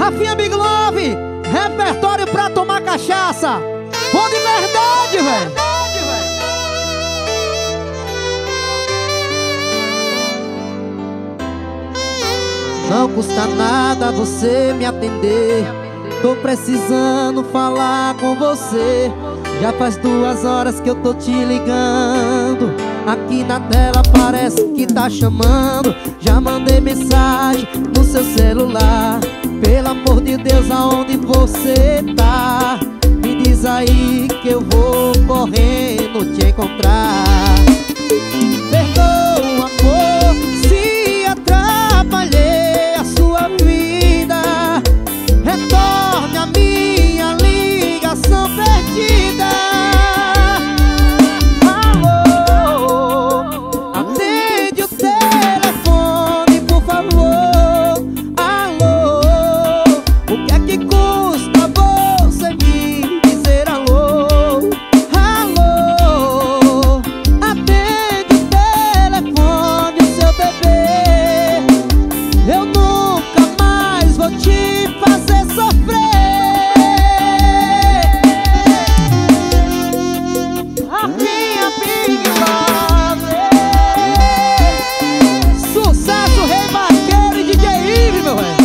Rafinha Big Love, repertório pra tomar cachaça. Bom de verdade, velho. Não custa nada você me atender. Tô precisando falar com você. Já faz 2 horas que eu tô te ligando. Aqui na tela parece que tá chamando. Já mandei mensagem no seu celular. Pelo amor de Deus, aonde você tá? Me diz aí que eu vou correndo te encontrar. Perdoa, amor, se atrapalhei a sua vida. Retorne a minha ligação perdida. Alô, atende o telefone, por favor. Alô, o que é que custa você me dizer alô? Alô, atende o telefone, seu bebê. Eu nunca mais vou te fazer sofrer. Rafinha Big Love, sucesso, Rei Vaqueiro e DJ Ive, meu velho.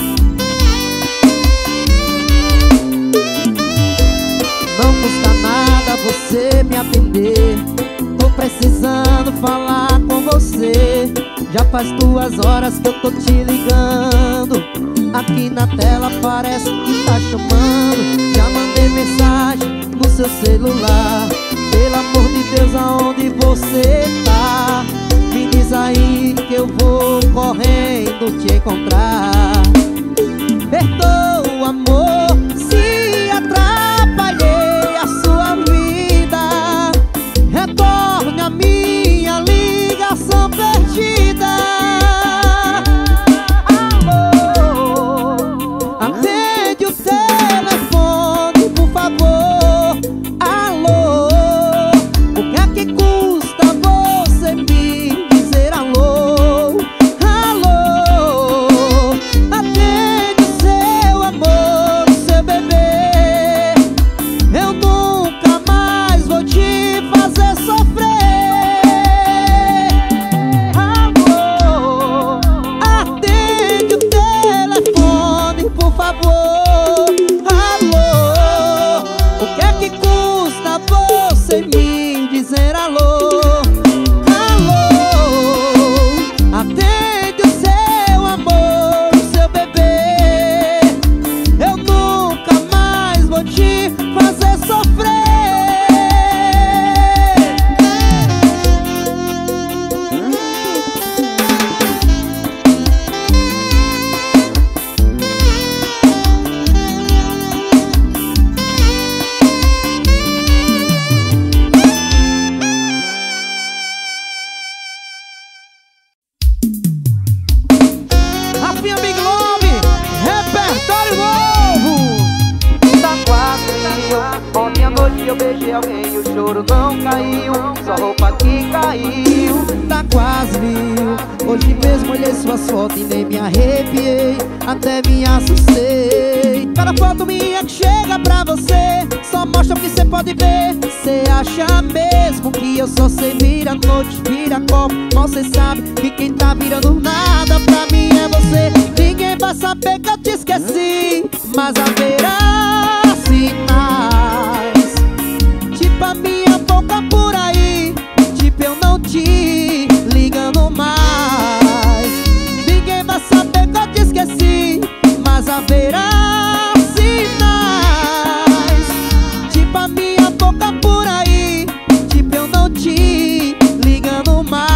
Não custa nada você me atender. Tô precisando falar com você. Já faz 2 horas que eu tô te ligando. Aqui na tela parece que tá chamando. Já mandei mensagem no seu celular. Pelo amor de Deus, aonde você tá? Me diz aí que eu vou correndo te encontrar. Perdoa, amor, se atrapalhei a sua vida. Retorne a minha ligação perdida. Alô, atende o telefone, por favor. Alô, o que é que custa você me dizer alô? Alô, atende o seu amor, o seu bebê. Eu nunca mais vou te fazer sofrer. Alô, atende o telefone, por favor. Alô, o que é que custa você me dizer alô? Alô, atende o seu amor, o seu bebê. Eu nunca mais vou te fazer sofrer. Rafinha Big Love, repertório novo. Tá quase frio. Ontem à noite eu beijei alguém e o choro não caiu. Sua roupa que caiu. Tá quase mil. Hoje mesmo olhei suas fotos e nem me arrepiei. Até me assustei. Cada foto minha que chega pra você só mostra o que cê pode ver. Cê acha mesmo que eu só sei vira noite, vira copo? Mal cê sabe que quem tá virando nada pra mim é você. Ninguém vai saber que eu te esqueci, mas haverá sinais. Tipo a minha boca por aí, tipo eu não te ligando mais. Ninguém vai saber que eu te esqueci, mas haverá sinais. Tipo a minha boca por aí, tipo eu não te ligando mais.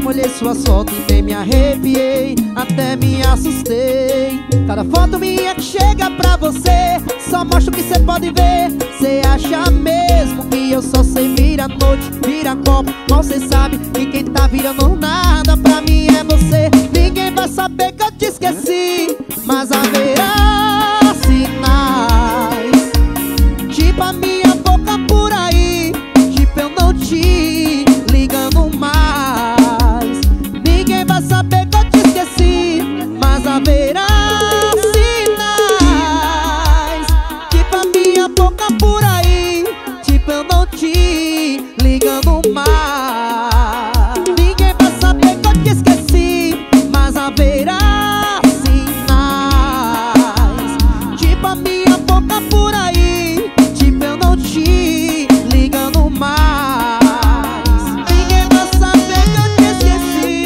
olhei suas fotos e nem me arrepiei, até me assustei. Cada foto minha que chega pra você só mostra o que cê pode ver. Cê acha mesmo que eu só sei virar noite, virar copo? Mal cê sabe que quem tá virando nada pra mim é você. Ninguém vai saber que eu te esqueci, mas haverá sinais, tipo a minha boca por aí, tipo eu não te ligando mais. Ninguém vai saber que eu te esqueci, mas haverá sinais, tipo a minha boca por aí, tipo eu não te ligando mais. Ninguém vai saber que eu te esqueci, mas haverá sinais, tipo a minha boca por aí, tipo eu não te ligando mais. Ninguém vai saber que eu te esqueci.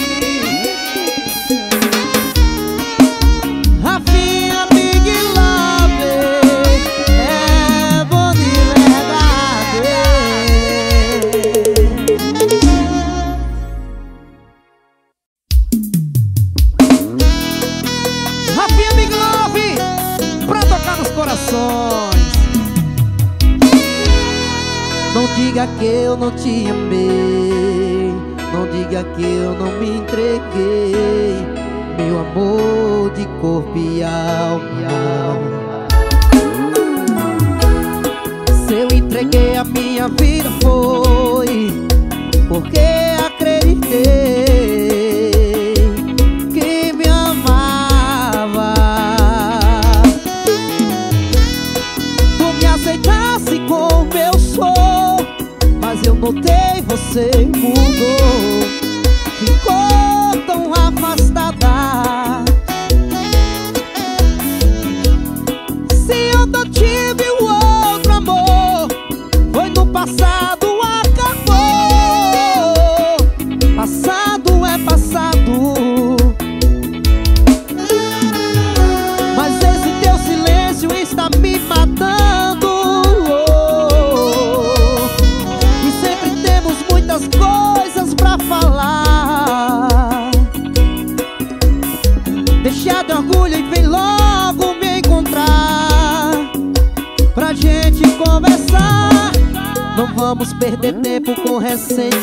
Rafinha, Big Love, é bom de verdade. Rafinha, Big Love, pra tocar nos corações. Não diga que eu não te amei, não diga que eu não me entreguei, meu amor de corpo e alma. Se eu entreguei a minha vida foi porque acreditei que me amava. Tu me aceitasse como eu sou, mas eu notei você mudou, ficou tão afastada. Se eu não tive o outro amor, foi no passado, acabou. Passado é passado. Mas esse teu silêncio está me matando. E sempre temos muitas coisas pra falar. Deixa de orgulho e vem logo me encontrar pra gente conversar. Não vamos perder tempo com ressentimentos,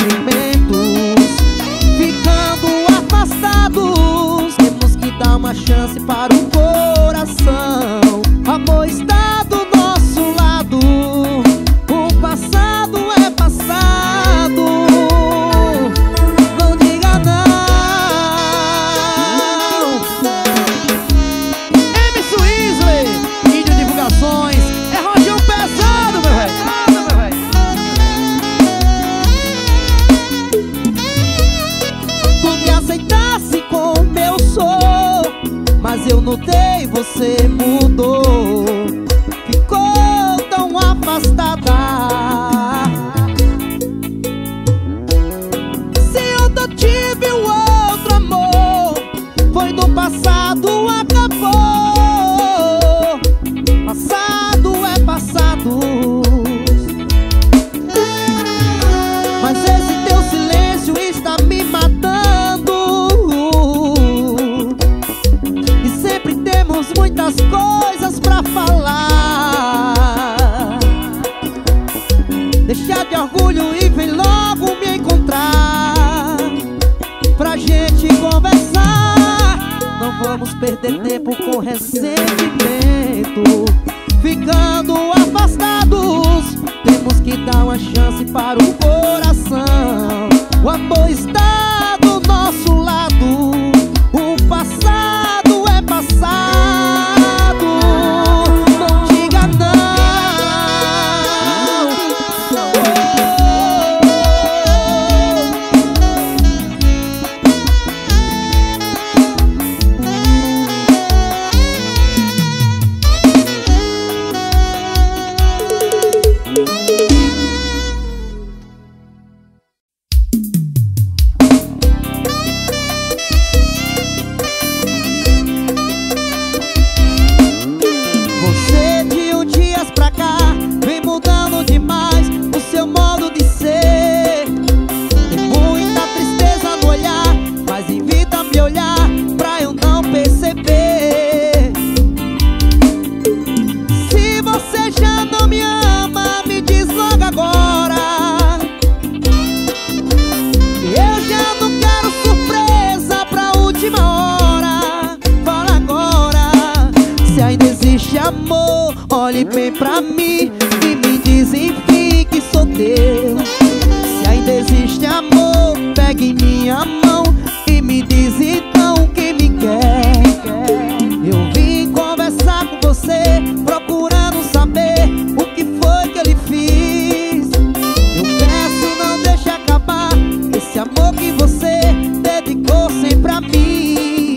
ficando afastados. Temos que dar uma chance para o coração. Amor está do nosso lado, o passado é passado. Não diga não. MC Weasley, vídeo divulgações, é rojão pesado, meu velho. Tu me aceitasse como eu sou, mas eu notei você mudou, ficou tão afastada. Se eu não tive o outro amor, foi no passado, acabou. Passado é passado. Mas esse teu silêncio está me matando. E sempre temos muitas coisas pra falar. Deixa de orgulho e vem logo me encontrar pra gente conversar. Não vamos perder tempo com ressentimento, ficando afastados. Temos que dar uma chance para o coração. O amor está do nosso lado, o passado é passado. Não diga não. olhe bem pra mim e me diz enfim que sou teu. Se ainda existe amor, pegue em minha mão e me diz então que me quer. Eu vim conversar com você, procurando saber o que foi que eu lhe fiz. Eu peço, não deixe acabar esse amor que você dedicou sempre a mim.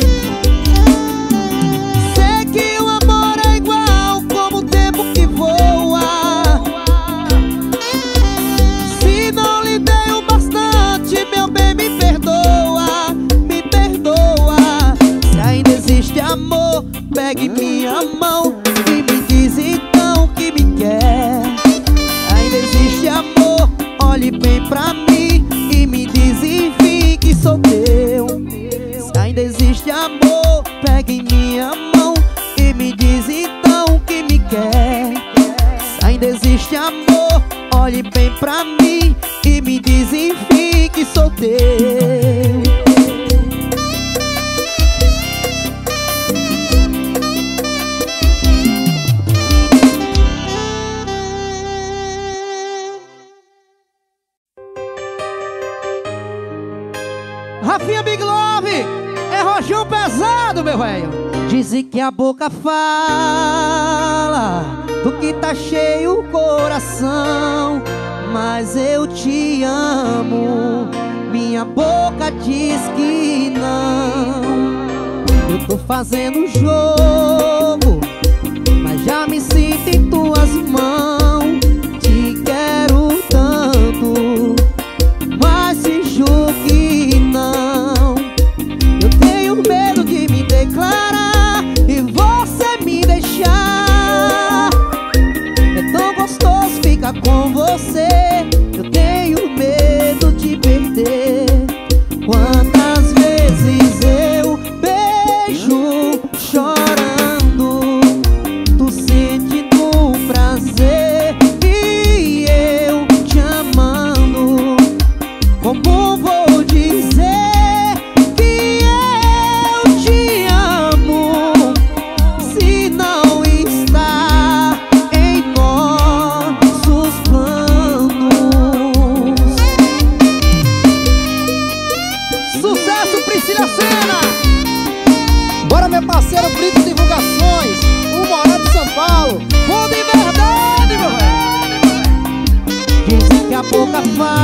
Sei que o amor é igual como o tempo que voa. Se não lhe dei o bastante, meu bem, me perdoa, me perdoa. Se ainda existe amor, pegue minha mão e me diz então que me quer. Ainda existe amor, olhe bem pra mim e me diz enfim que sou teu. Se ainda existe amor, pegue minha mão e me diz então que me quer. Se ainda existe amor, olhe bem pra mim e me diz enfim que sou teu. Rafinha Big Love, é rojão pesado, meu velho. Dizem que a boca fala do que tá cheio o coração, mas eu te amo, minha boca diz que não. Eu tô fazendo jogo, mas já me sinto em tuas mãos. Te quero tanto, mas finjo que não. Eu tenho medo de me declarar e você me deixar. É tão gostoso ficar com você, eu tenho medo de perder. Quantas vezes eu beijo chorando, tu sentindo um prazer e eu te amando. Como vou dizer que eu te amo se não está em nossos planos? Sucesso, Priscila Senna! Bora, meu parceiro Brito Divulgações, o Morado de São Paulo. Bom de verdade, meu velho! Dizem que a boca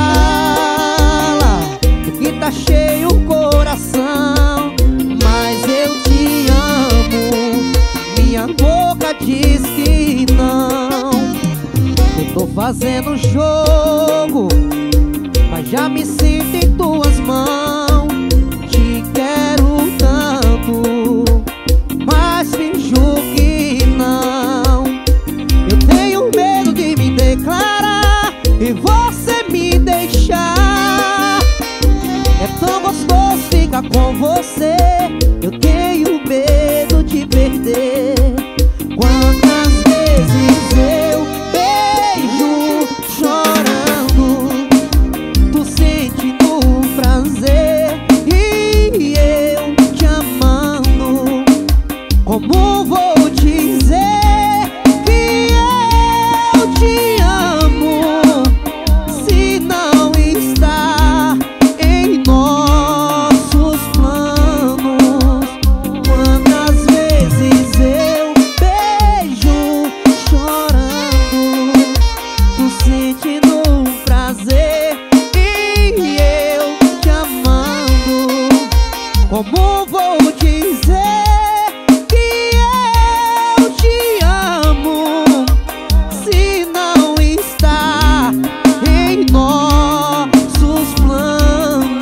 fala do que tá cheio o coração, mas eu te amo, minha boca diz que não. Eu tô fazendo jogo, mas já me sinto em tuas mãos. Te quero tanto, mas finjo que não. Eu tenho medo de me declarar e você me deixar. É tão gostoso ficar com você, eu tenho medo de perder. Quantas vezes eu beijo chorando, tu sentindo um prazer e eu te amando. Como vou dizer que eu te amo se não está em nossos planos? Quantas vezes eu beijo chorando, tu sentindo um prazer e eu te amando. Como vou dizer que eu te amo se não está em nossos planos?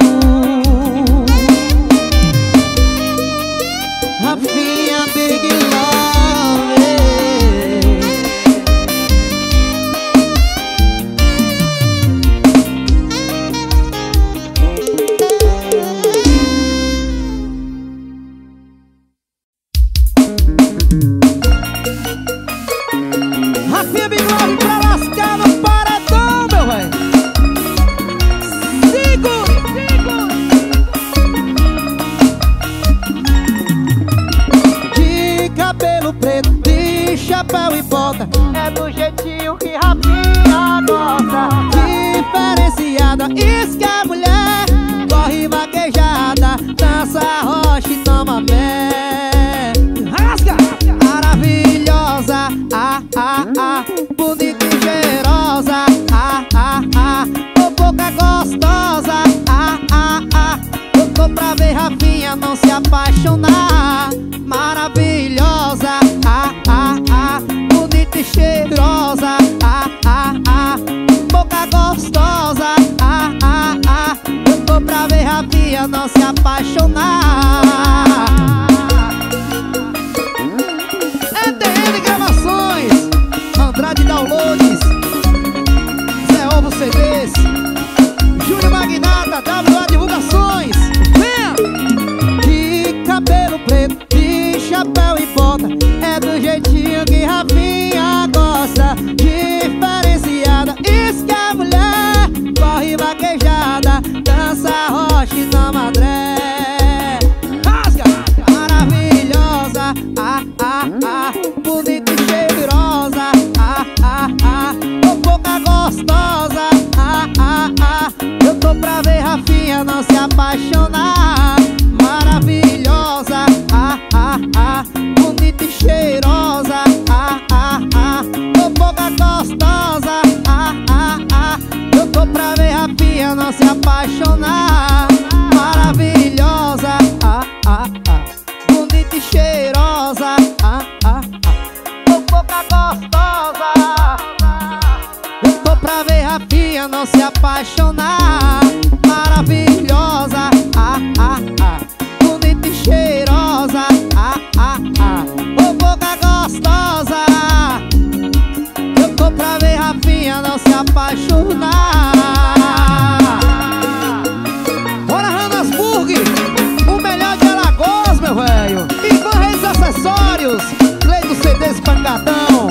Rafinha Big Love. Rafinha Big Love pra lascar no paredão, meu velho. Isso que é mulher. Corre vaquejada, dança rocha e toma mé. Rasga! Maravilhosa, bonita e cheirosa, ô boca gostosa, eu tô pra ver Rafinha não se apaixonar. Maravilhosa, bonita e cheirosa, boca gostosa, eu tô pra ver Rafinha não se apaixonar. ETN Gravações, Andrade Downloads, Zé Ovo CDs, Júnior Magnata, WA Divulgações. Venha! De cabelo preto, de chapéu e bota, é do jeitinho que Rafinha gosta. Diferenciada, isso que é mulher. Corre vaquejada, dança rocha e toma dré. Rasga! Maravilhosa, bonita e cheirosa, ô boca gostosa, eu tô pra ver Rafinha não se apaixonar. Maravilhosa, bonita e cheirosa, ô boca gostosa, eu tô pra ver Rafinha não se apaixonar. Maravilhosa, bonita e cheirosa, ô boca gostosa, eu tô pra ver Rafinha não se apaixonar. Maravilhosa, bonita e cheirosa, ô boca gostosa, eu tô pra ver Rafinha não se apaixonar. Bora Ranasburg, o melhor de Alagoas, meu velho. Ivan Reis Acessórios, Cleito CDs Pancadão.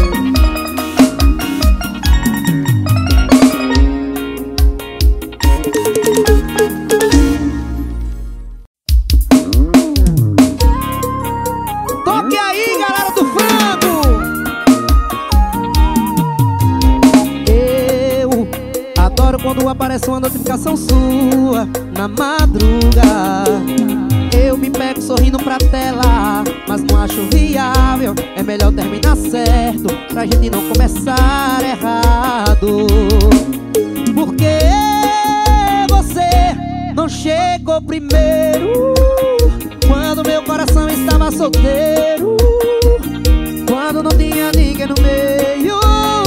Toque aí, galera do frango. Eu adoro quando aparece uma notificação sua na madruga. Eu me pego sorrindo pra tela, mas não acho viável. É melhor terminar certo, pra gente não começar errado. Porque você não chegou primeiro, quando meu coração estava solteiro, quando não tinha ninguém no meio.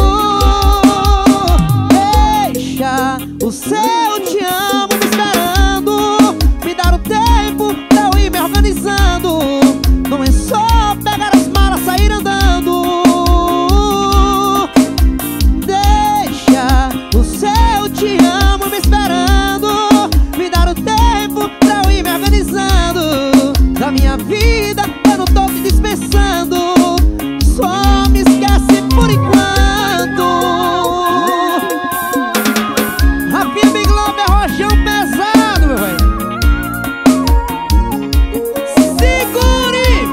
Deixa o seu te amo me esperando, me dar o tempo pra eu ir me organizando. Não é só pegar as malas, sair andando. Deixa o seu te amo me esperando, me dar o tempo pra eu ir me organizando. Da minha vida eu não tô te dispensando, só me esquece por enquanto. Rafinha Big Love é rojão pesado, meu velho. Segure!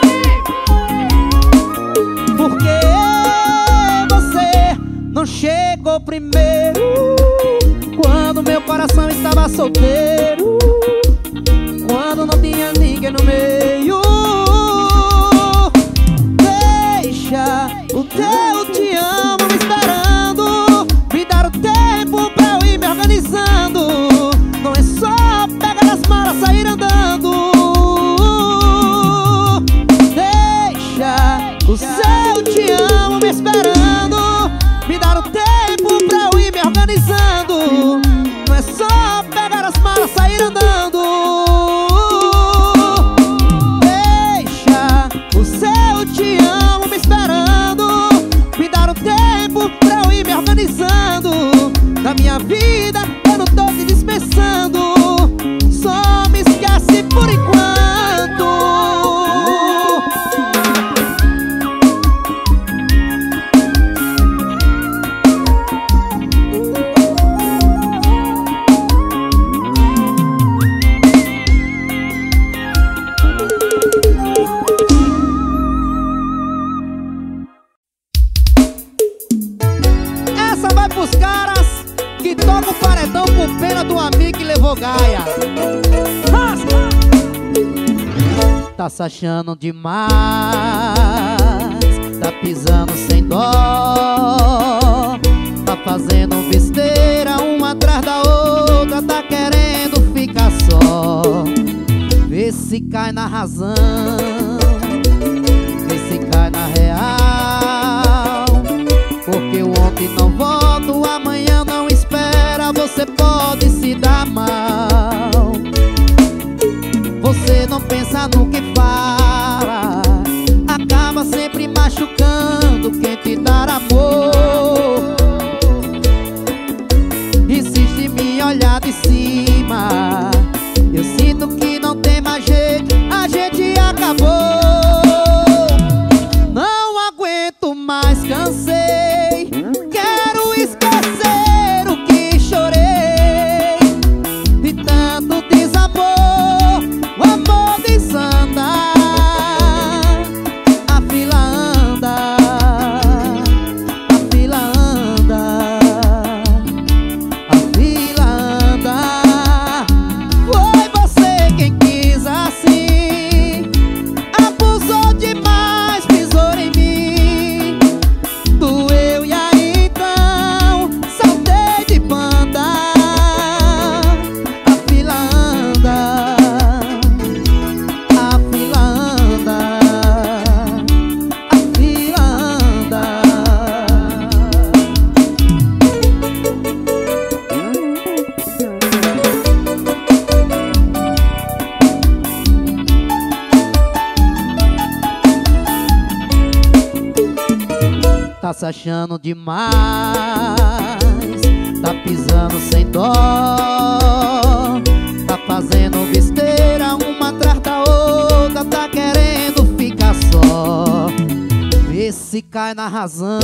Porque você não chegou primeiro, quando meu coração estava solteiro, quando não tinha ninguém no meio. Deixa o teu te amo me esperando, me dar o tempo pra eu ir me organizando. Não é só pegar as malas, sair andando. Deixa o seu te amo me esperando, me dar o tempo pra eu ir me organizando. Não é só pegar as malas, sair andando. que toca o paredão por pena do amigo que levou gaia. Tá se achando demais, tá pisando sem dó, tá fazendo besteira uma atrás da outra, tá querendo ficar só. Vê se cai na razão, vê se cai na real, porque o ontem não volta, o amanhã não espera, você pode se dar mal. Você não pensa no que fala, acaba sempre machucando quem te dá amor. Insiste em me olhar de cima, eu sinto que não tem mais jeito, a gente acabou. Não aguento mais, cansei, quero esquecer o que chorei. De tanto desamor, o amor desanda, a fila anda, a fila anda, a fila anda. Foi você quem quis assim, abusou demais, pisou em mim, doeu e aí então saltei de banda. A fila anda, a fila anda, a fila anda. Tá se achando demais, tá pisando sem dó, tá fazendo besteira uma atrás da outra, tá querendo ficar só. Vê se cai na razão,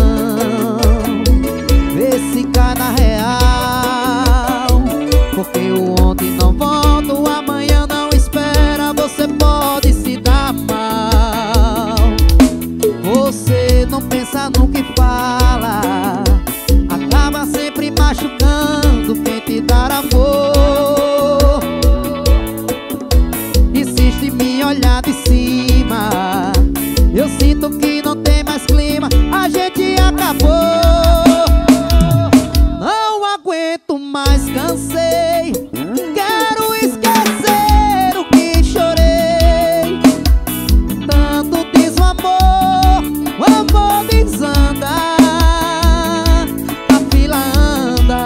vê se cai na real, porque o ontem não volta, o amanhã não espera, você pode se dar mal. Você não pensa no que fala, acaba sempre machucando quem te dá amor. Insiste em me olhar de cima, eu sinto que não tem mais clima, a gente acabou. Não aguento mais, cansei, quero esquecer o que chorei. Tanto desamor, o amor desanda, a fila anda,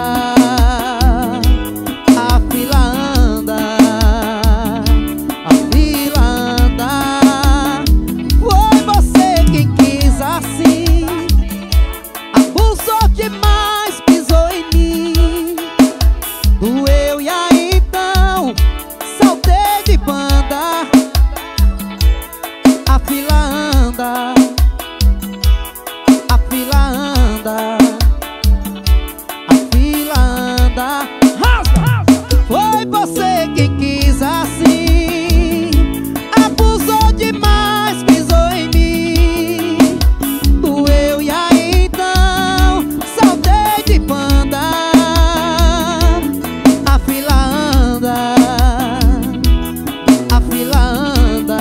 a fila anda, a fila anda. Foi você quem quis assim, abusou demais, pisou em mim, doeu e aí então saltei de banda. A fila anda, a fila anda, a fila anda. Foi você quem quis assim, abusou demais, pisou em mim, doeu e aí então saltei de banda. A fila anda, a fila anda,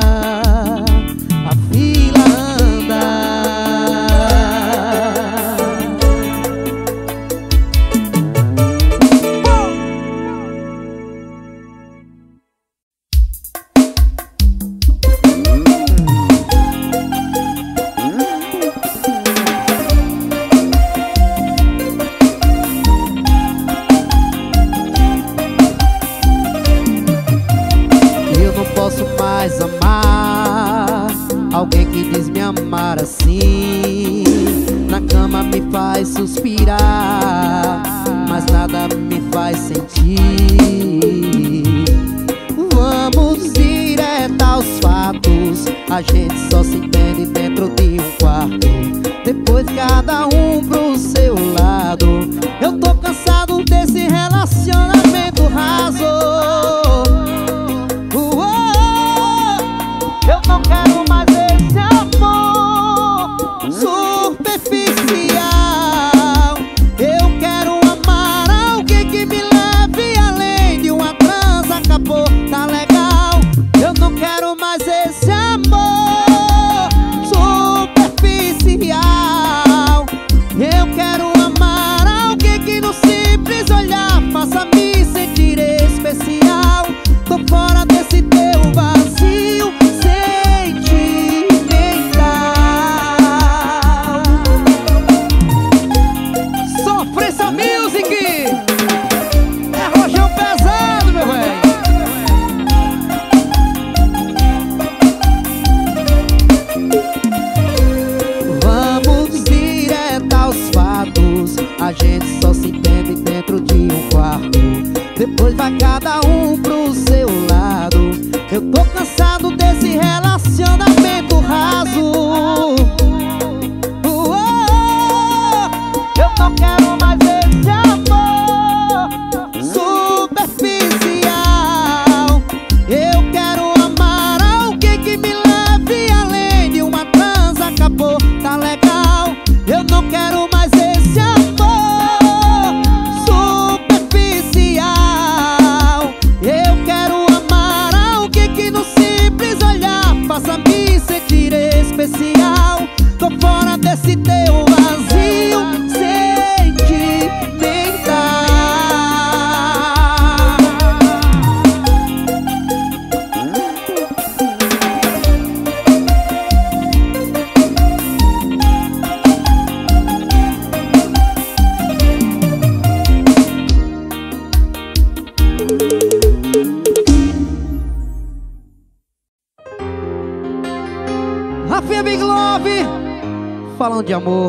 a fila anda. Eu não posso mais amar alguém que diz me amar assim. Na cama me faz suspirar, mas nada me faz sentir. Vamos direto aos fatos, a gente só se entende dentro de um quarto, depois cada um pro seu lado. Eu tô cansado desse relacionamento raso. Eu não quero mais esse amor superficial, eu quero amar faça-me sentir especial. Tô fora desse teu vazio sentimental. Sofrência Music é rojão pesado, meu velho. Vamos direto aos fatos. A gente só se entende dentro de um quarto. Depois vai cada um pro seu lado. Eu tô cansado desse relacionamento raso. Eu não quero mais esse amor superficial. Eu quero amar alguém que me leve além de uma trans. Acabou, tá legal. Eu não quero mais esse amor superficial. Eu quero amar alguém que no simples olhar faça-me sentir especial. Tô fora desse teu vazio sentimental. Rafinha Big Love, falando de amor.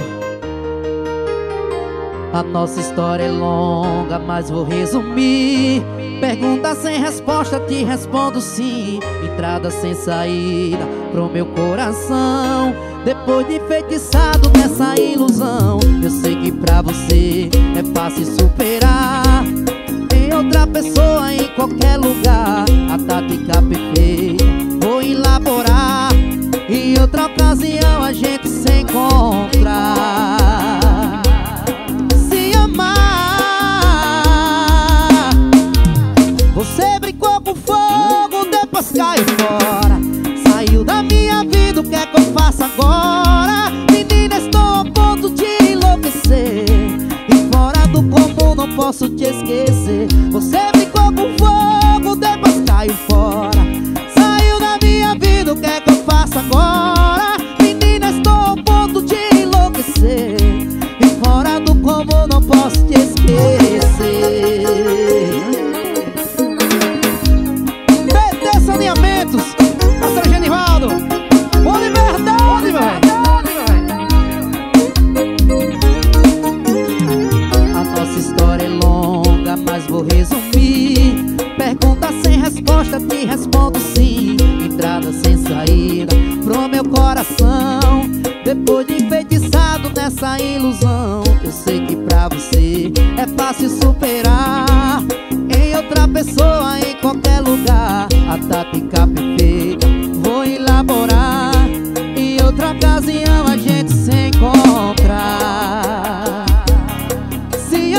A nossa história é longa, mas vou resumir. Pergunta sem resposta, te respondo sim. Entrada sem saída pro meu coração. Depois de enfeitiçado nessa ilusão, eu sei que pra você é fácil superar. Tem outra pessoa em qualquer lugar. A tática perfeita vou elaborar. Em outra ocasião a gente se encontrar. Se amar. Você brincou com fogo, depois caiu fora. Saiu da minha vida, o que é que eu faço agora? Menina, estou a ponto de enlouquecer. E fora do comum não posso te esquecer. Você brincou com fogo, depois caiu fora. Saiu da minha vida, o que é que eu faço agora? Menina, estou a ponto de enlouquecer. E fora do comum não posso te esquecer. PT Saneamentos, pastor Genivaldo, boa liberdade, velho. A nossa história é longa, mas vou resumir. Pergunta sem resposta, te respondo sim. Entrada sem saída pro meu coração. Depois de enfeitiçado nessa ilusão, eu sei que pra você é fácil superar. Em outra pessoa, em qualquer lugar, a tática perfeita vou elaborar. Em outra ocasião a gente se encontra. Se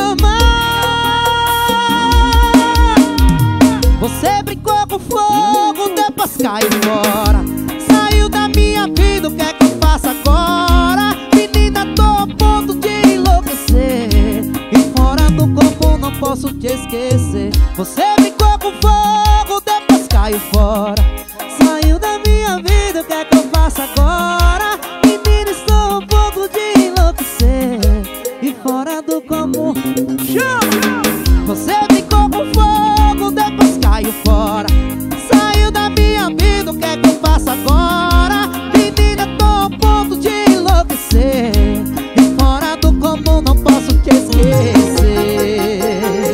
amar. Você brincou com fogo, depois caiu fora. Saiu da minha vida, o que é que eu faço agora? Menina, tô a ponto de enlouquecer. E fora do comum não posso te esquecer. Você brincou com fogo, depois caiu fora. Saiu da minha vida, o que é que eu faço agora? Menina, estou a ponto de enlouquecer. E fora do comum, chama! Você brincou com fogo, depois caiu fora. Saiu da minha vida, o que é que eu faço agora? Menina, tô a ponto de enlouquecer. E fora do comum não posso te esquecer.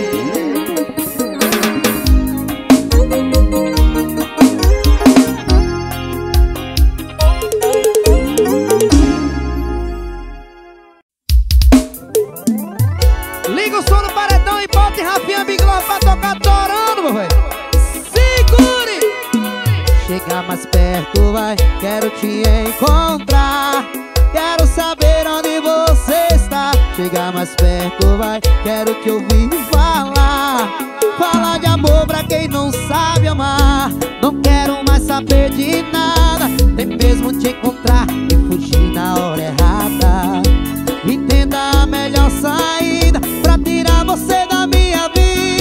Liga o som no paredão e bote Rafinha Big Love pra tocar torando, meu velho. Segure! Chega mais perto, vai, quero te encontrar. Quero saber onde você está. Chega mais perto, vai, quero te ouvir falar. Falar de amor pra quem não sabe amar. Não quero mais saber de nada. Nem mesmo te encontrar e fugir na hora errada. Entenda a melhor saída pra tirar você da minha vida.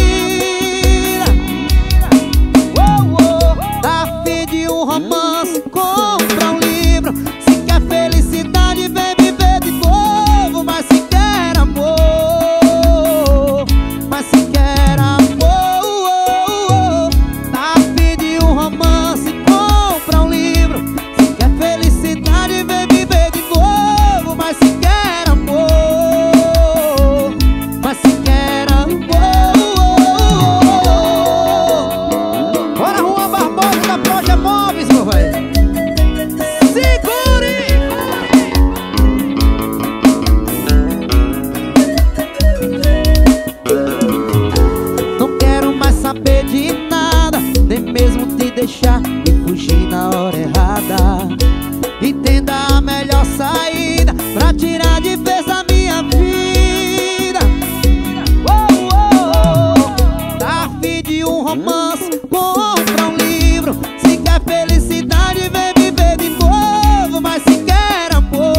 romance, compra um livro. Se quer felicidade, vem viver de novo. Mas se quer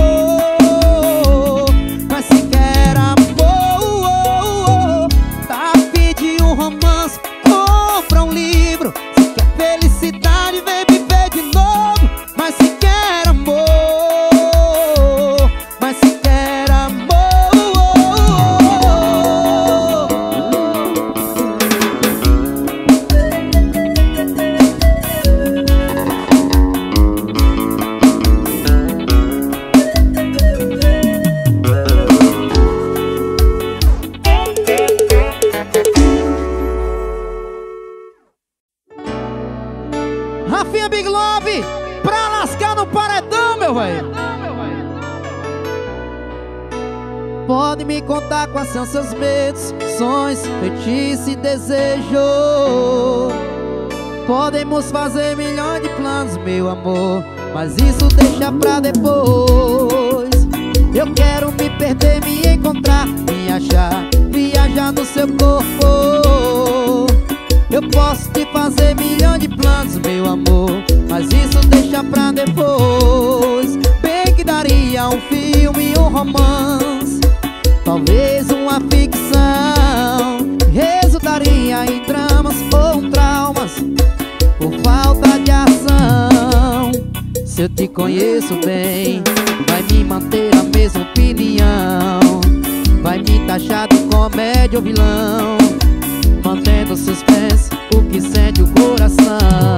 amor, mas se quer amor, tá a fim de um romance, compra um livro. Se quer felicidade, vem viver de novo. Mas se quer amor, mas se quer amor. Rafinha Big Love, pra lascar no paredão, meu velho. Pode me contar quais são seus medos, sonhos, feitiços e desejos. Podemos fazer milhões de planos, meu amor, mas isso deixa pra depois. Eu quero me perder, me encontrar, me achar, viajar no seu corpo. Eu posso te fazer milhões de planos, meu amor, mas isso deixa pra depois. Bem que daria um filme, um romance, talvez uma ficção. Resultaria em dramas ou traumas por falta de ação. Se eu te conheço bem, vai me manter a mesma opinião. Vai me taxar de comédia ou vilão, mantendo suspense o que sente o coração.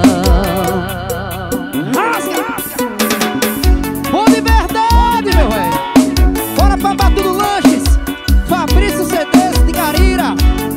Rasga! Bom de verdade, meu velho. Bora pra Batudo Lanches, Fabrício CDs de Garira.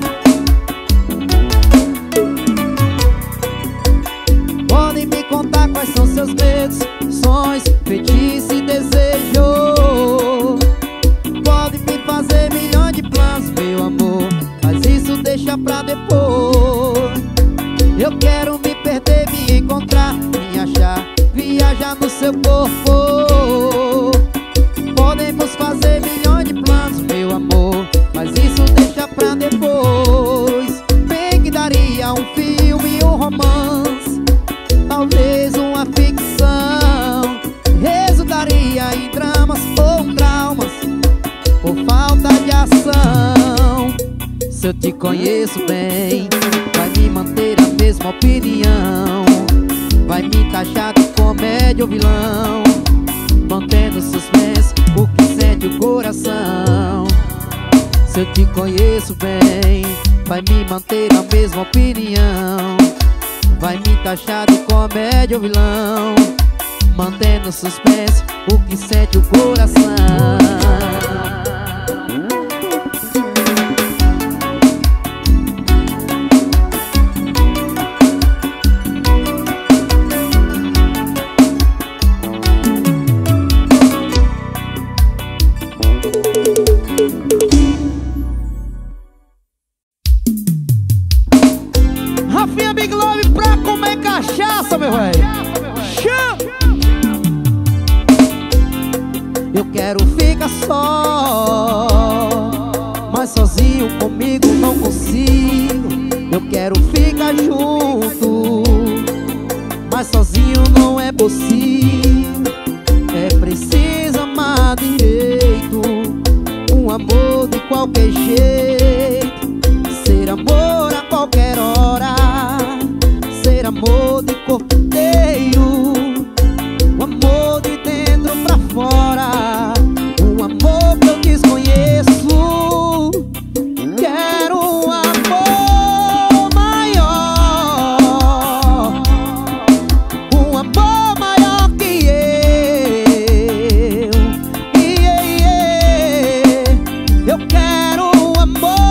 Podem me contar quais são seus medos, sonhos, feitiços e desejos. Podem me fazer milhões de planos, meu amor, mas isso deixa pra depois. Eu quero me perder, me encontrar, me achar, viajar no seu corpo. Podemos fazer milhões de planos, meu amor, mas isso deixa pra depois. Bem que daria um filme, um romance, talvez uma ficção. Resultaria em dramas ou traumas por falta de ação. Se eu te conheço bem, vai me manter a mesma opinião. Vai me taxar de comédia ou vilão, mantendo suspense o que sente o coração. Se eu te conheço bem, vai me manter a mesma opinião. Vai me taxar de comédia ou vilão, mantendo suspense o que sente o coração. Rafinha Big Love pra comer cachaça, meu velho. Eu quero ficar só, mas sozinho comigo não consigo. Eu quero ficar junto, mas sozinho não é possível. É preciso amar direito, um amor de qualquer jeito. Ser amor a qualquer hora, ser amor de corteio, um amor de dentro pra fora, um amor que eu desconheço. Quero um amor maior, um amor maior que eu. Eu quero um amor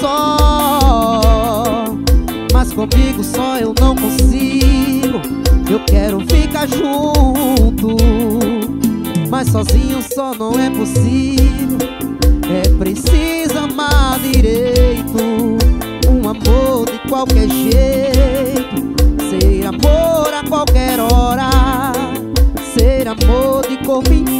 só, mas comigo só eu não consigo. Eu quero ficar junto, mas sozinho só não é possível. É preciso amar direito, um amor de qualquer jeito. Ser amor a qualquer hora, ser amor de corpo inteiro.